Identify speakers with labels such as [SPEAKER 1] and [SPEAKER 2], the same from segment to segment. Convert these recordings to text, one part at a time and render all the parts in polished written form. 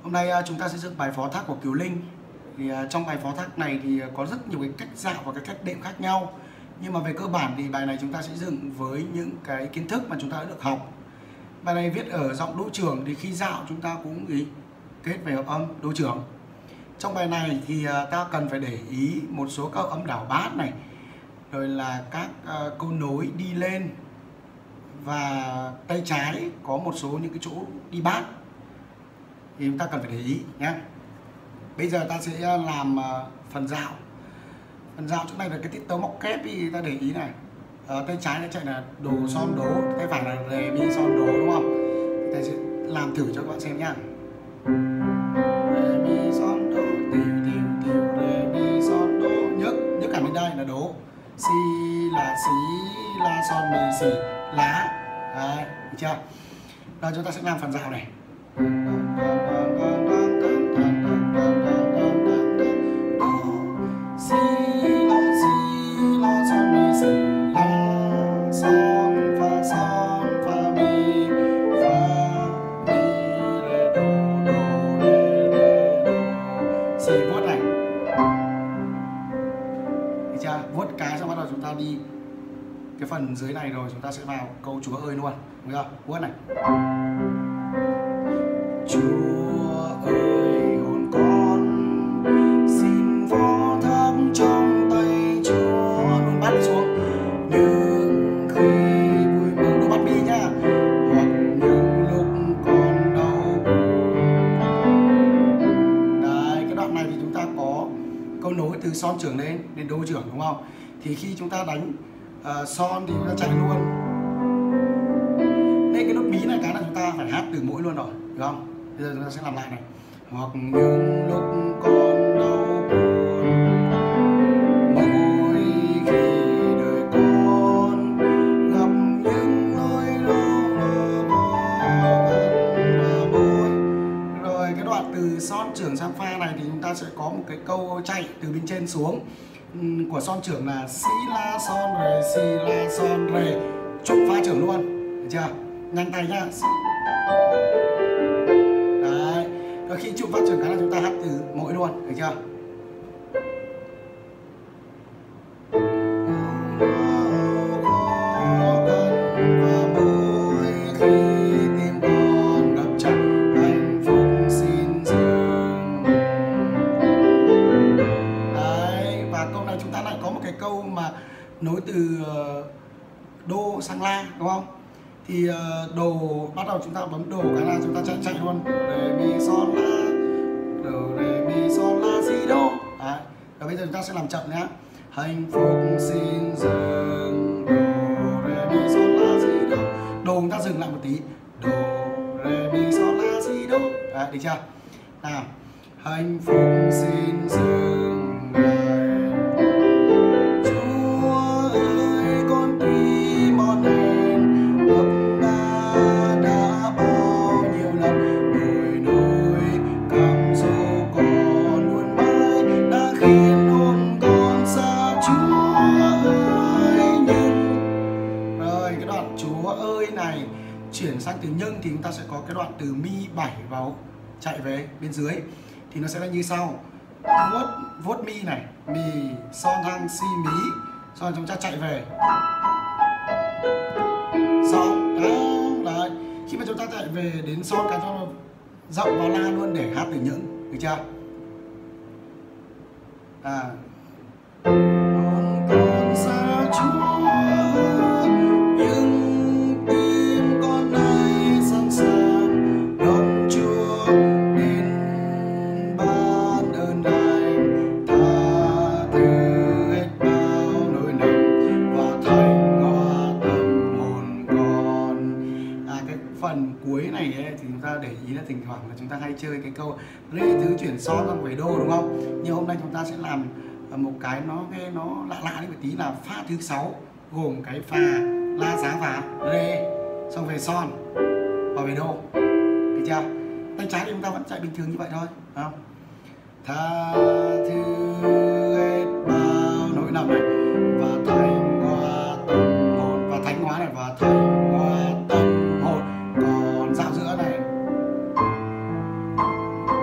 [SPEAKER 1] Hôm nay chúng ta sẽ dựng bài phó thác của Kiều Linh. Thì trong bài phó thác này thì có rất nhiều cái cách dạo và cái cách đệm khác nhau. Nhưng mà về cơ bản thì bài này chúng ta sẽ dựng với những cái kiến thức mà chúng ta đã được học. Bài này viết ở giọng đô trưởng thì khi dạo chúng ta cũng kết về hợp âm đô trưởng. Trong bài này thì ta cần phải để ý một số các hợp âm đảo bát này, rồi là các câu nối đi lên, và tay trái có một số những cái chỗ đi bát thì chúng ta cần phải để ý nhé. Bây giờ ta sẽ làm phần dạo. Phần dạo chỗ này là cái tiết tấu móc kép thì ta để ý này. Tay trái nó chạy là đồ son đố, tay phải là rê mi son đố, đúng không? Ta sẽ làm thử cho các bạn xem nhá. Rê mi son đố, tiểu tiểu tiểu, rê mi son đố, nhấc cả bên đây là đố, si là xí, la son mi xỉ, lá. Đấy, được chưa? Rồi chúng ta sẽ làm phần dạo này. Vuốt cái xong bắt đầu chúng ta đi cái phần dưới này, rồi chúng ta sẽ vào câu Chúa ơi luôn, đúng không? Vuốt này. Chúa ơi hồn con xin phó thác trong tay Chúa, luôn bắt xuống. Nhưng khi vui mừng, luôn bắt bi nhá, hoặc những lúc con đau buồn. Đấy, cái đoạn này thì chúng ta có câu nối từ son trưởng lên đến đô trưởng, đúng không? Thì khi chúng ta đánh son thì chúng ta chạy luôn. Nên cái nốt bí này cái là chúng ta phải hát từ mũi luôn rồi, được không? Bây giờ chúng ta sẽ làm lại này. Hoặc những lúc con đau buồn, mỗi khi đời con gặp những nỗi đau khó khăn và môi. Rồi cái đoạn từ son trưởng sang pha này thì chúng ta sẽ có một cái câu chạy từ bên trên xuống của son trưởng là si la son rê, si la son rê, chụp pha trưởng luôn, được chưa? Nhanh tay nhá. Đấy, rồi khi chụp pha trưởng cái là chúng ta hát từ mỗi luôn, được chưa? Câu mà nối từ đô sang la, đúng không? Thì đồ bắt đầu chúng ta bấm đồ cái là chúng ta chạy luôn, rê mi son la, đồ rê mi son la si đô. Đấy. Và bây giờ chúng ta sẽ làm chậm nhé. Hạnh phúc xin dừng, đồ rê mi son la si đô. Đồ chúng ta dừng lại một tí, đồ rê mi son la si đô. Đấy, được chưa? Nào, hạnh phúc xin dừng. Chuyển sang từ nhưng thì chúng ta sẽ có cái đoạn từ mi 7 vào chạy về bên dưới thì nó sẽ là như sau. Vuốt mi này, mi son thăng si mí, xong rồi chúng ta chạy về son. Đấy, khi mà chúng ta chạy về đến son cái cho nó rộng vào la luôn để hát từ những, được chưa? Con xa Chúa, phần cuối này ấy, thì chúng ta để ý là thỉnh thoảng là chúng ta hay chơi cái câu rê thứ chuyển son sang về đô, đúng không? Nhưng hôm nay chúng ta sẽ làm một cái nó nghe nó lạ lạ đi một tí là pha thứ 6, gồm cái pha la giá và rê, xong về son và về đô, được chưa? Tay trái thì chúng ta vẫn chạy bình thường như vậy thôi, đúng không? Tha thứ hết bao nỗi lầm này, và thanh hoa tâm hồn, và thánh hóa này, và thanh hoa tâm hồn. Còn dạo giữa này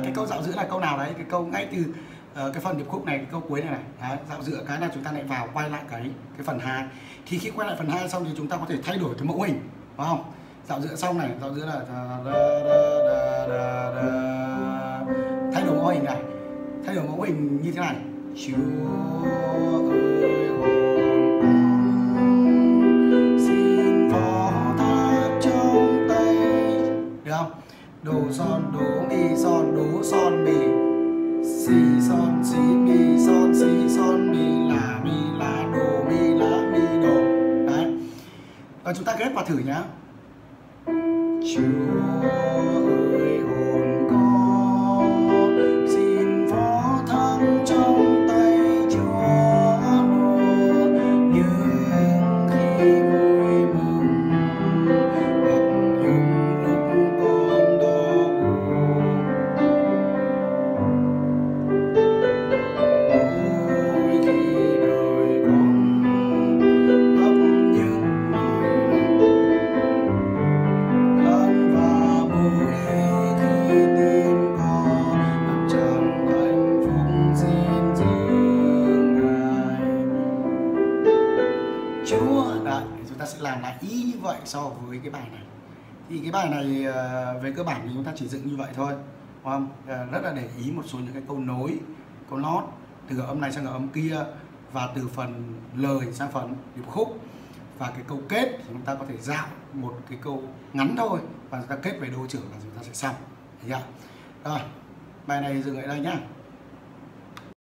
[SPEAKER 1] cái câu dạo giữa là câu nào đấy, cái câu ngay từ cái phần điệp khúc này, cái câu cuối này này. Đấy, dạo giữa cái là chúng ta lại vào quay lại cái phần 2. Thì khi quay lại phần 2 xong thì chúng ta có thể thay đổi cái mẫu hình, phải không? Dạo giữa xong này, dạo giữa là thay đổi mẫu hình này, thay đổi mẫu hình như thế này. Chúa ơi hồn con xin phó thác trong tay, được không? Đồ son đố mi son mi, si son si mi son mi lá đồ mi đồ. Đấy. Và chúng ta ghép vào thử nhá. Chúa ơi hồn con xin phó thác trong tay Chúa luôn, nhưng khi vui mừng hoặc những lúc con đau buồn, mỗi khi đời con gặp những lần và mỗi khi tim con ngập tràn hạnh phúc xin dâng Ngài Chúa. Đấy, chúng ta sẽ làm lại y như vậy so với cái bài này. Thì cái bài này về cơ bản thì chúng ta chỉ dựng như vậy thôi, đúng không? Rất là để ý một số những cái câu nối, câu lót từ âm này sang âm kia, và từ phần lời sang phần điệp khúc, và cái câu kết thì chúng ta có thể dạo một cái câu ngắn thôi và chúng ta kết về đô trưởng là chúng ta sẽ xong. Thấy chưa? Rồi, bài này dừng ở đây nhá.